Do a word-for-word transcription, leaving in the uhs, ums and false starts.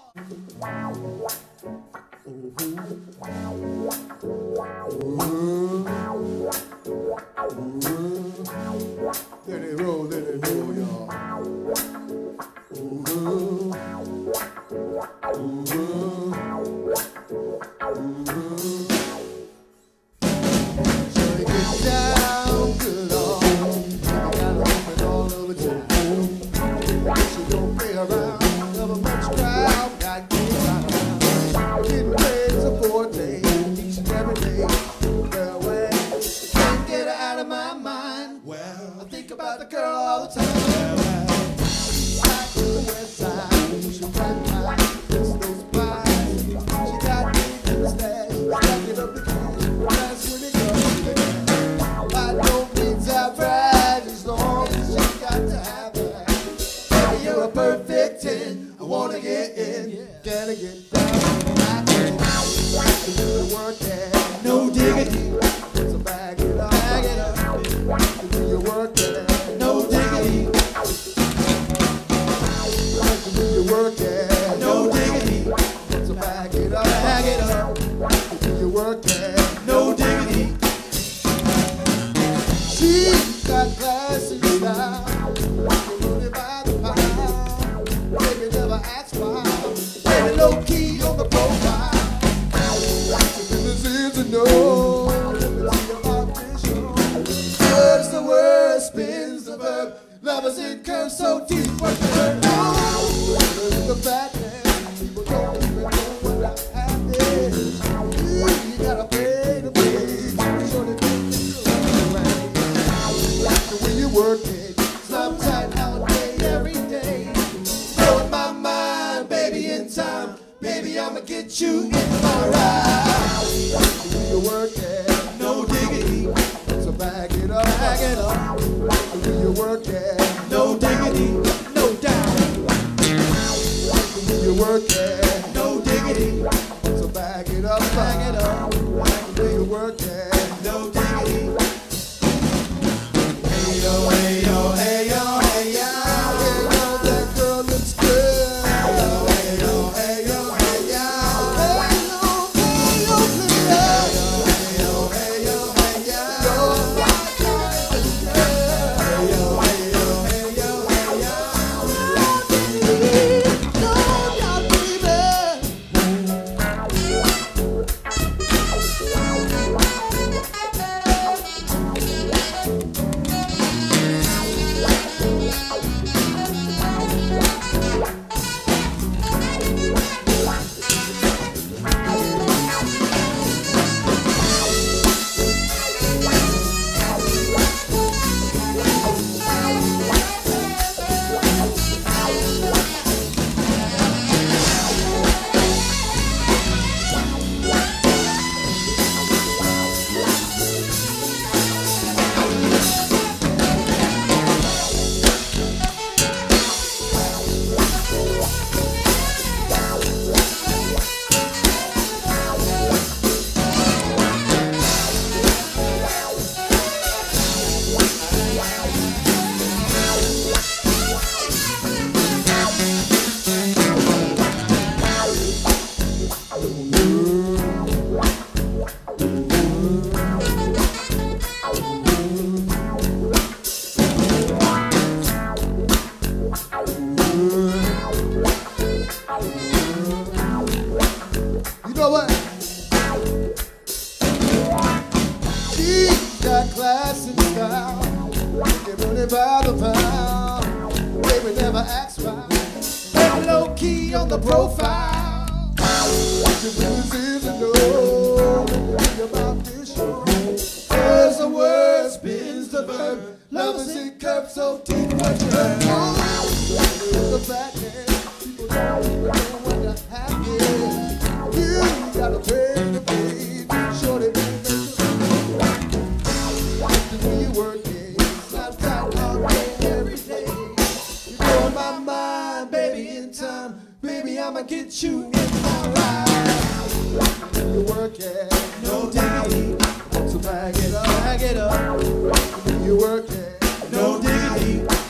Let it roll, let it roll, y'all. Ooh, ooh, ooh. So you get down good on. You gotta open all over town. So don't play around. Never much crowd. Got kids out around. Getting paid to four days, each and every day. Girl, when can't get her out of my mind. Well, I think about the girl all the time. Perfect ten, I wanna get in, yeah. Gotta get down. I can do the work, yeah. No diggity, so bag it up, bag it up. Do your work, yeah. No diggity. Do your work, yeah. No diggity, so bag it up, bag it up. Do your work, yeah. No diggity. She's got class and style. Low key on the profile. This is a no. Let me see your official. Words the word, spins the verb. Lovers in curves so deep. What you heard? No. The fatness. People don't even know what I have is. You gotta pay the pay. So they think it's right. The way you work it. Sometimes all day, every day. Blowing my mind, baby, in time. Baby, I'ma get you in my ride. Do your work, yeah. No diggity. So bag it up, bag it up. Do your work, yeah. No diggity, no doubt. Do your work, yeah. No diggity. So bag it up, bag it up. Do your work, yeah. No diggity. Hey yo, hey yo, hey yo, hey yo. Hey yo, that girl looks good. Hey yo, hey yo. You know what? She's got class and style. Get money by the pound. Baby never acts foul. Very low key on the profile. What you really is a no. Think about this show. There's a word, spins the verb. Lovers in curves so deep. What you heard? Oh, the fatness. People don't even know what the happy is. You gotta pay the pay. Shorty, the way you work it. Sometimes all day, every day. You blow my mind, baby, in time. Baby, I'ma get you in my ride. You work it, no diggity. So bag it up, bag it up. You work it, no diggity.